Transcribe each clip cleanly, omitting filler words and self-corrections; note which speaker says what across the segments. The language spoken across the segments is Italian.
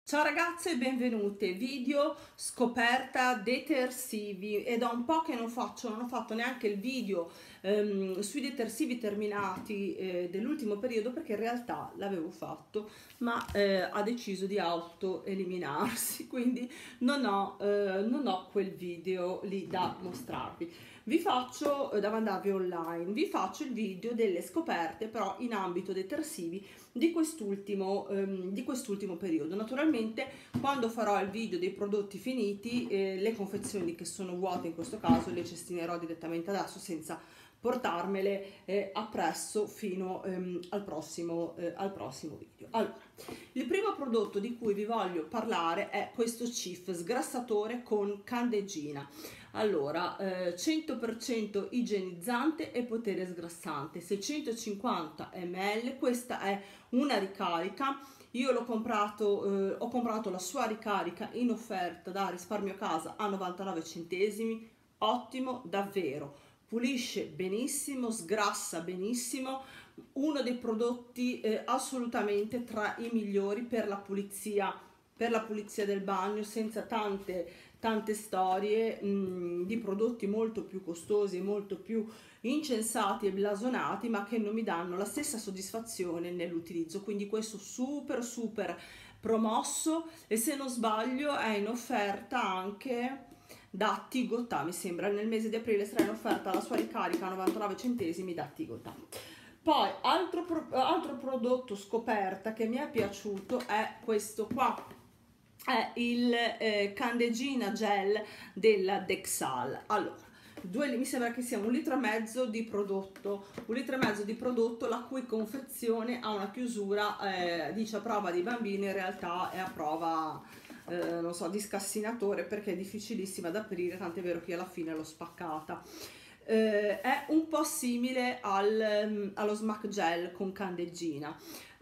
Speaker 1: Ciao ragazze e benvenute, video scoperta detersivi. È da un po' che non ho fatto neanche il video sui detersivi terminati dell'ultimo periodo, perché in realtà l'avevo fatto ma ha deciso di auto eliminarsi, quindi non ho quel video lì da mostrarvi. Vi faccio, da mandarvi online, vi faccio il video delle scoperte però in ambito detersivi di quest'ultimo periodo. Naturalmente quando farò il video dei prodotti finiti, le confezioni che sono vuote in questo caso le cestinerò direttamente adesso senza portarmele appresso fino al prossimo video. Allora, il primo prodotto di cui vi voglio parlare è questo Cif sgrassatore con candeggina. Allora, 100% igienizzante e potere sgrassante, 650 ml. Questa è una ricarica. Io l'ho comprato, ho comprato la sua ricarica in offerta da Risparmio Casa a 99 centesimi. Ottimo, davvero, pulisce benissimo, sgrassa benissimo, uno dei prodotti assolutamente tra i migliori per la pulizia del bagno, senza tante storie di prodotti molto più costosi e molto più incensati e blasonati, ma che non mi danno la stessa soddisfazione nell'utilizzo. Quindi questo super promosso, e se non sbaglio è in offerta anche da Tigotà, mi sembra nel mese di aprile sarà in offerta la sua ricarica a 99 centesimi da Tigotà. Poi altro prodotto scoperta che mi è piaciuto è questo qua, è il candeggina gel della Dexal. Allora, mi sembra che sia 1,5 litri di prodotto, 1,5 litri di prodotto, la cui confezione ha una chiusura, dice a prova di bambini, in realtà è a prova non so, di scassinatore, perché è difficilissima da aprire, tant'è vero che alla fine l'ho spaccata. È un po' simile allo smack gel con candeggina.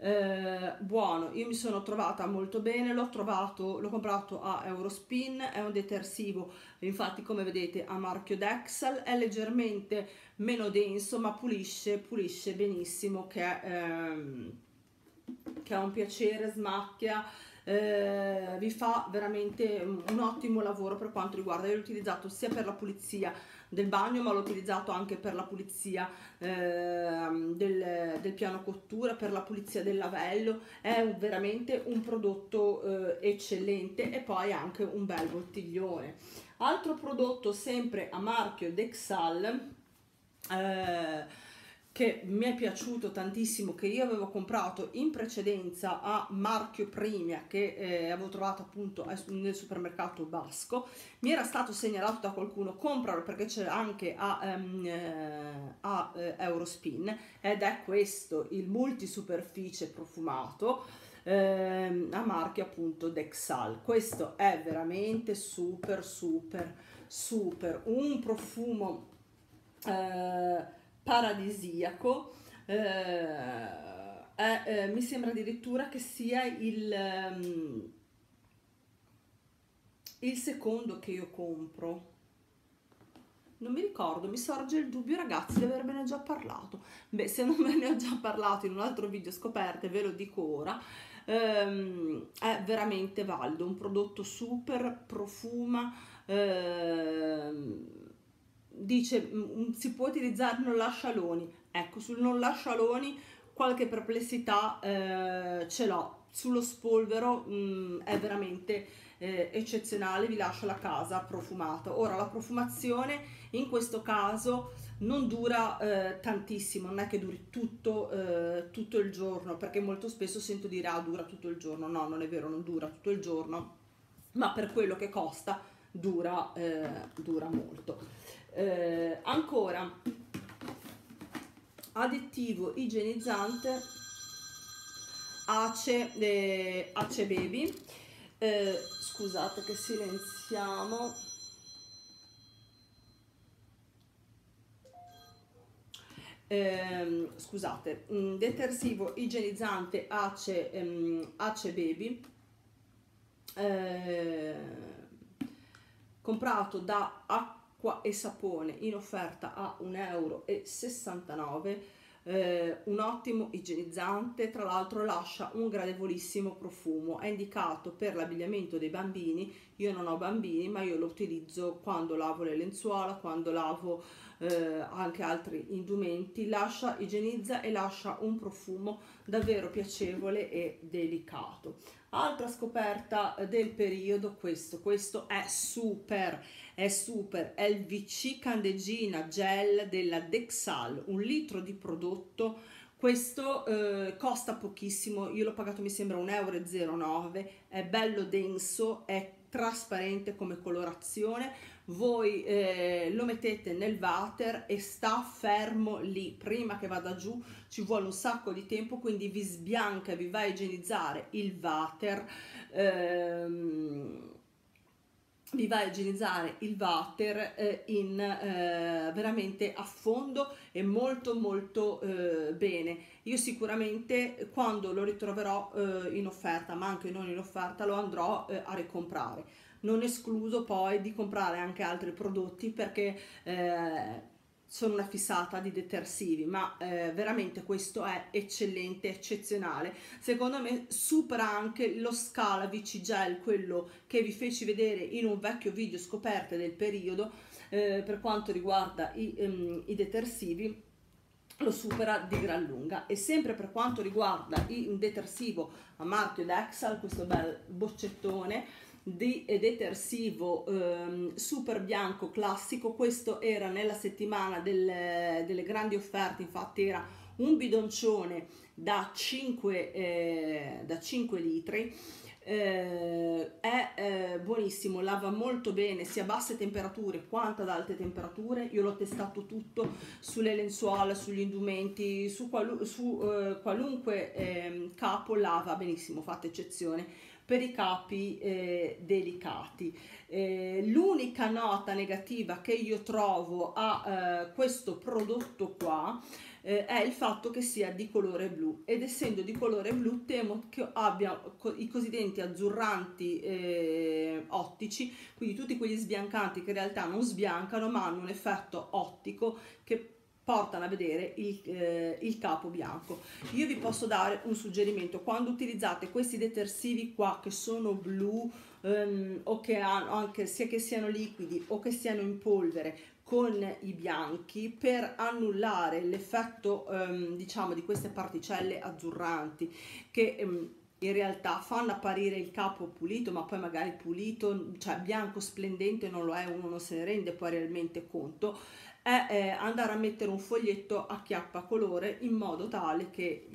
Speaker 1: Buono, io mi sono trovata molto bene, l'ho comprato a Eurospin, è un detersivo infatti come vedete a marchio Dexal, è leggermente meno denso ma pulisce benissimo, che è un piacere, smacchia, vi fa veramente un ottimo lavoro per quanto riguarda. Io l'ho utilizzato sia per la pulizia del bagno, ma l'ho utilizzato anche per la pulizia del piano cottura, per la pulizia del lavello. È veramente un prodotto eccellente, e poi anche un bel bottiglione. Altro prodotto sempre a marchio Dexal che mi è piaciuto tantissimo, che io avevo comprato in precedenza a marchio Primia, che avevo trovato appunto nel supermercato Basco. Mi era stato segnalato da qualcuno: compralo perché c'è anche a Eurospin, ed è questo, il multisuperficie profumato a marchio appunto Dexal. Questo è veramente super, un profumo paradisiaco. Mi sembra addirittura che sia il secondo che io compro, non mi ricordo, mi sorge il dubbio ragazzi di avervene già parlato. Beh, se non me ne ho già parlato in un altro video scoperte ve lo dico ora. È veramente valido, un prodotto super, profuma, dice si può utilizzare non lascialoni. Ecco, sul non lascialoni qualche perplessità ce l'ho. Sullo spolvero è veramente eccezionale, vi lascia la casa profumata. Ora, la profumazione in questo caso non dura tantissimo, non è che duri tutto il giorno, perché molto spesso sento dire ah, dura tutto il giorno. No, non è vero, non dura tutto il giorno, ma per quello che costa dura molto. Ancora, additivo igienizzante Ace Baby. Scusate che silenziamo. Scusate, detersivo igienizzante Ace Baby, comprato da Acqua e Sapone in offerta a 1,69 €. un ottimo igienizzante, tra l'altro lascia un gradevolissimo profumo, è indicato per l'abbigliamento dei bambini. Io non ho bambini, ma io lo utilizzo quando lavo le lenzuola, quando lavo anche altri indumenti. Lascia, igienizza e lascia un profumo davvero piacevole e delicato. Altra scoperta del periodo, questo è super, è il VC Candeggina Gel della Dexal, 1 litro di prodotto. Questo costa pochissimo, io l'ho pagato mi sembra 1,09 euro, è bello denso, è trasparente come colorazione. Voi lo mettete nel water e sta fermo lì, prima che vada giù ci vuole un sacco di tempo, quindi vi sbianca, vi va a igienizzare il water, vi va a igienizzare il water veramente a fondo e molto bene. Io sicuramente quando lo ritroverò in offerta, ma anche non in offerta, lo andrò a ricomprare. Non escluso poi di comprare anche altri prodotti, perché sono una fissata di detersivi, ma veramente questo è eccellente, eccezionale. Secondo me supera anche lo Scala VC Gel, quello che vi feci vedere in un vecchio video scoperte del periodo, per quanto riguarda i detersivi. Lo supera di gran lunga. E sempre per quanto riguarda il detersivo a marchio Dexal, questo bel boccettone di detersivo super bianco classico, questo era nella settimana delle grandi offerte, infatti era un bidoncione da 5 litri. È buonissimo, lava molto bene sia a basse temperature quanto ad alte temperature. Io l'ho testato tutto sulle lenzuola, sugli indumenti, su qualunque capo, lava benissimo, fatta eccezione per i capi delicati. L'unica nota negativa che io trovo a questo prodotto qua è il fatto che sia di colore blu, ed essendo di colore blu temo che abbia i cosiddetti azzurranti ottici, quindi tutti quegli sbiancanti che in realtà non sbiancano ma hanno un effetto ottico che portano a vedere il capo bianco. Io vi posso dare un suggerimento: quando utilizzate questi detersivi qua che sono blu, o che hanno anche sia che siano liquidi o che siano in polvere, con i bianchi, per annullare l'effetto diciamo di queste particelle azzurranti che in realtà fanno apparire il capo pulito, ma poi magari pulito, cioè bianco splendente non lo è, uno non se ne rende poi realmente conto, è andare a mettere un foglietto a chiappa colore in modo tale che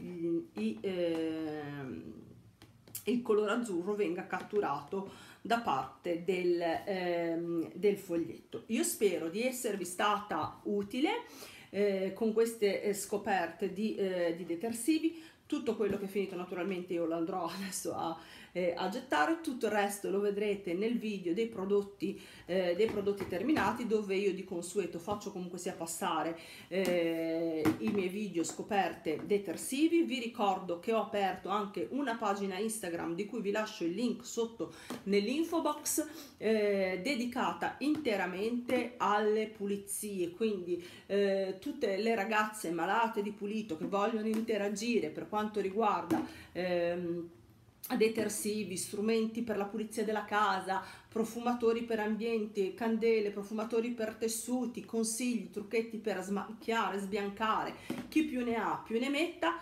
Speaker 1: il colore azzurro venga catturato da parte del foglietto. Io spero di esservi stata utile con queste scoperte di detersivi. Tutto quello che è finito naturalmente io lo andrò adesso a gettare, tutto il resto lo vedrete nel video dei prodotti terminati, dove io di consueto faccio comunque sia passare i miei video scoperte detersivi. Vi ricordo che ho aperto anche una pagina Instagram, di cui vi lascio il link sotto nell'info box, dedicata interamente alle pulizie, quindi tutte le ragazze malate di pulito che vogliono interagire per quanto riguarda detersivi, strumenti per la pulizia della casa, profumatori per ambienti, candele, profumatori per tessuti, consigli, trucchetti per smacchiare, sbiancare, chi più ne ha più ne metta.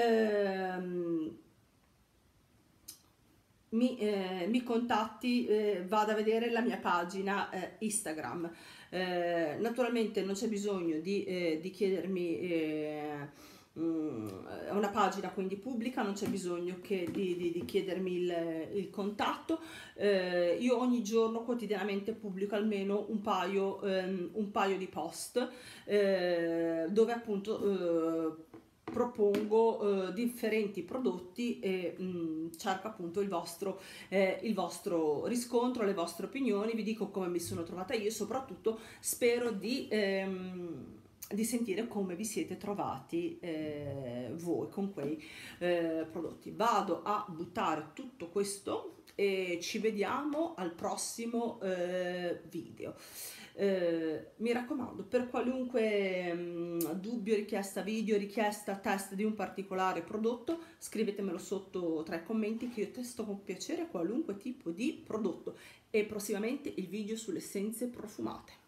Speaker 1: Mi contatti, vada a vedere la mia pagina Instagram. Naturalmente non c'è bisogno di chiedermi, è una pagina quindi pubblica, non c'è bisogno di chiedermi il contatto. Io ogni giorno quotidianamente pubblico almeno un paio di post dove appunto propongo differenti prodotti e cerco appunto il vostro riscontro, le vostre opinioni, vi dico come mi sono trovata io e soprattutto spero di sentire come vi siete trovati voi con quei prodotti. Vado a buttare tutto questo e ci vediamo al prossimo video. Mi raccomando, per qualunque dubbio, richiesta video, richiesta test di un particolare prodotto, scrivetemelo sotto tra i commenti che io testo con piacere qualunque tipo di prodotto, e prossimamente il video sulle essenze profumate.